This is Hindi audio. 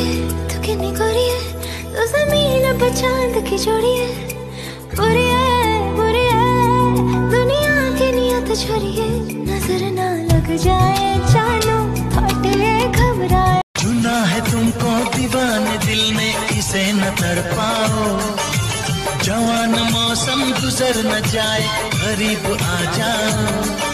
है तू कितनी गोरी है, तू ज़मीन पे चांद की जोड़ी है। बुरी है दुनिया की नियत छोरी है, नजर ना लग जाए जानू हटे घबराए। चुना है तुमको दीवाने दिल ने, इसे न तड़पाओ। जवान मौसम गुजर न जाए, करीब आ जाओ।